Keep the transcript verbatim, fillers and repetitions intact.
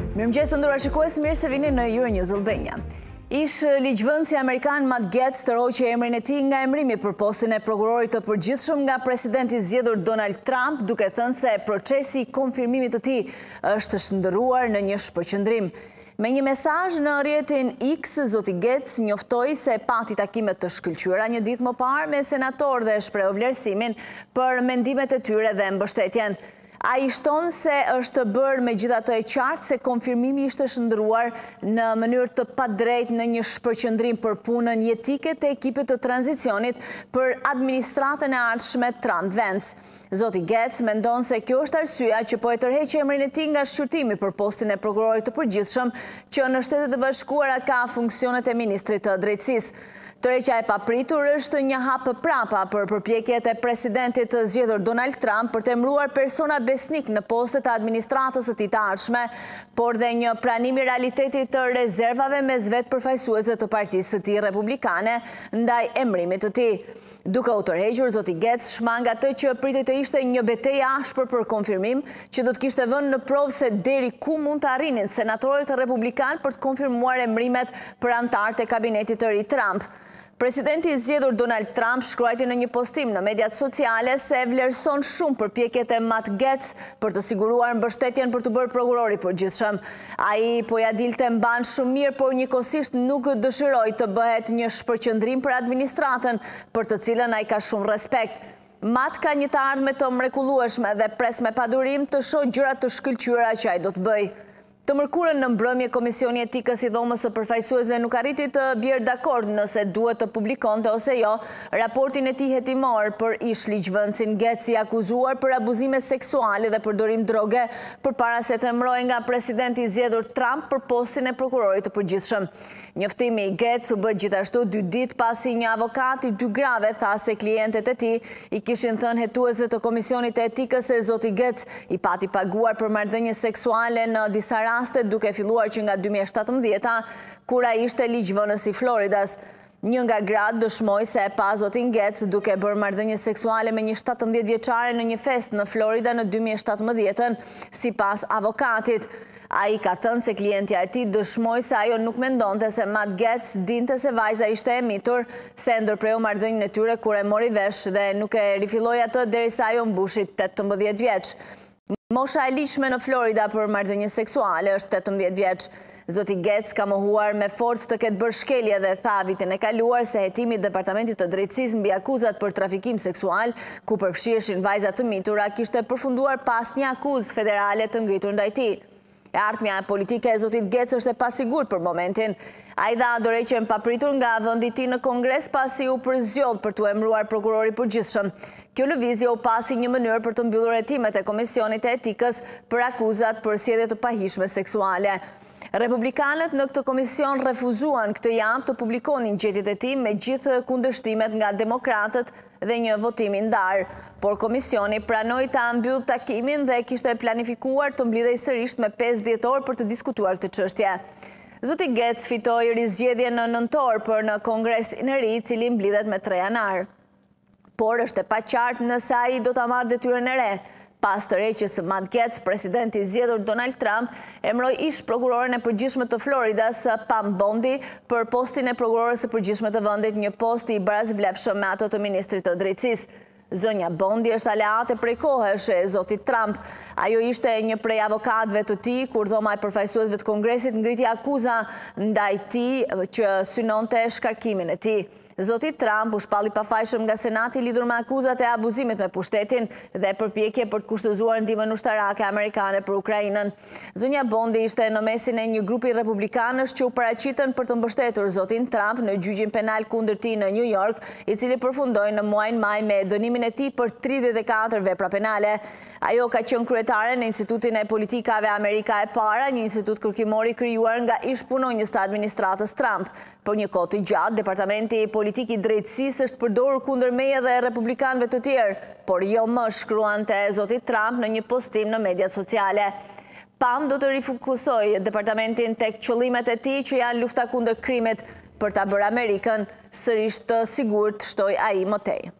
Mirëmëngjes të nderuar shikues, mirë se vini në Euronews Albania. Ish ligjvënësi amerikan Matt Gaetz tërhoqi emrin e tij nga emrimi për postin e prokurorit të përgjithshëm nga presidenti zgjedhur Donald Trump, duke thënë se procesi i konfirmimit të tij është shndërruar në një shpërqendrim. Me një mesazh në rrjetin X, zoti Gaetz njoftoi se pati takime të shkëlqyera një ditë më parë me senatorë dhe shprehu vlerësimin për mendimet e tyre dhe mbështetjen. A i shton se është bërë me gjitha të e qartë se konfirmimi ishte shndëruar në mënyrë të padrejt në një shpërqendrim për punën jetike të ekipit të tranzicionit për administratën e ardhshme Trump-Vance. Zoti Gaetz mendon se kjo është arsyeja që po e tërheqë emrin e tij nga shqyrtimi për postin e prokurorit të përgjithshëm, që në Shtetet e Bashkuara ka funksionet e ministrit të drejtësisë. Tërheqja e papritur është një hap prapa për përpjekjet e presidentit të zgjedhur Donald Trump për të emëruar persona besnik në postet e administratës së tij të ardhshme, por dhe një pranim i realitetit të rezervave mes vetë përfaqësuesve të partisë së tij republikane ndaj emërimit të tij. Duke u tërhequr, zoti Gaetz shmang atë që pritej të ishte një betejë ashpër për konfirmim, që do të kishte vënë në provë se deri ku mund të arrinin senatorët republikanë për të konfirmuar emërimet për anëtarët e kabinetit të ri Trump. Presidenti i zgjedhur Donald Trump shkruajti në një postim në mediat sociale se vlerëson shumë përpjekjet e Matt Gaetz për të siguruar mbështetjen për të bërë prokurori përgjithshëm. Ai po ja dilte mban shumë mirë, por njëkohësisht nuk dëshiroi të bëhet një shpërqendrim për administratën, për të cilën ai ka shumë respekt. Matt ka një të ardhme të mrekullueshme dhe pres me padurim të shohë gjërat të shkëlqyera që ai do të bëjë. Të mërkurën në mbrëmje, Komisioni Etikës i Dhomës së Përfaqësuesve nuk arriti të bjerë dakord nëse duhet të publikonte ose jo raportin e tij hetimor për ish ligjvënësin Gaetz, i akuzuar për abuzime seksuale dhe përdorim droge përpara se të emërohej nga presidenti i zgjedhur Trump për postin e prokurorit të përgjithshëm. Njoftimi i Gaetz u bë gjithashtu dy ditë pasi një avokat i dy grave tha se klientët e tij i kishin thënë hetuesve të Komisionit të Etikës se zoti Gaetz i pati paguar për marrëdhënie seksuale në disa raste, duke filluar që nga dy mijë e shtatëmbëdhjetë, kur ai ishte ligjvënës i Floridas. Një nga gratë dëshmoi se e pa zotin Gaetz duke bërë marrëdhënie seksuale me një shtatëmbëdhjetë vjeçare në një festë në Florida në dy mijë e shtatëmbëdhjetë, sipas avokatit. Ai ka thënë se klientja e tij dëshmoi se ajo nuk mendonte se Matt Gaetz dinte se vajza ishte e mitur, se ndërpreu marrëdhënien e tyre kur e mori vesh dhe nuk e rifilloi atë derisa ajo mbushi tetëmbëdhjetë vjeç. Mosha e lishme në Florida për marrëdhënie seksuale është tetëmbëdhjetë vjeç. Zoti Gaetz ka mohuar me forcë të ketë bërë shkelje dhe tha vitin e kaluar se hetimi i Departamentit të Drejtësisë mbi akuzat për trafikim seksual, ku përfshiheshin vajza të mitura, kishte përfunduar pas një akuzë federale të ngritur ndaj tij. E ardhmja politike e zotit Gaetz është e pasigurt për momentin. Ai dha dorëheqjen papritur nga vendi i tij në Kongres pasi u përzgjodh për t'u emëruar prokurori përgjithshëm. Kjo lëvizje u pasi një mënyrë për të mbyllur hetimet e Komisionit të Etikës për akuzat për sjellje të pahishme seksuale. Republikanët në këtë komision refuzuan këtë javë të publikonin gjetjet e tij me gjithë kundërshtimet nga demokratët dhe një votim i ndarë, por komisioni pranoi ta mbyll takimin dhe kishte planifikuar të mblidhej sërish me pesë dhjetor për të diskutuar këtë çështje. Zoti Gaetz fitoi rizgjedhjen në nëntor për në Kongresin e ri, i cili mblidhet me tre janar. Por është e paqartë nëse ai do ta marrë detyrën e re. Pas tërheqjes së Matt Gaetz, presidenti i zgjedhur Donald Trump emëroi ish prokuroren e përgjithshme të Floridas, Pam Bondi, për postin e prokurores së përgjithshme të vendit, një post i barazvlefshëm me ato të ministrit të drejtësisë. Zënja Bondi është aleate prej kohësh e zotit Trump. Ajo ishte një prej avokatëve të tij kur Dhoma e Përfaqësuesve të Kongresit ngriti akuza ndaj tij që synonte shkarkimin e tij. Zoti Trump u shpalli pafajshëm nga Senati lidhur me akuzat e abuzimit me pushtetin dhe përpjekje për të kushtëzuar ndihmën ushtarake amerikane për Ukrainën. Zonja Bondi ishte në mesin e një grupi republikanësh që u paraqitën për të mbështetur zotin Trump në gjyqin penal kundër tij në New York, i cili përfundoi në muajin maj me dënimin e tij për tridhjetë e katër vepra penale. Ajo ka qenë kryetare në Institutin e Politikave Amerika e Para, një institut kërkimor i krijuar nga ish punonjës të administratës Trump. Për një kohë të gjatë, Departamenti i Politikë i Drejtësisë është përdorur kundër meje dhe republikanëve të tjerë, por jo më, shkruante zoti Trump në një postim në mediat sociale. Pam do të rifokusojë departamentin tek qëllimet e tij që janë lufta kundër krimit për ta bërë Amerikën sërish të sigurt, shtoi ai më tej.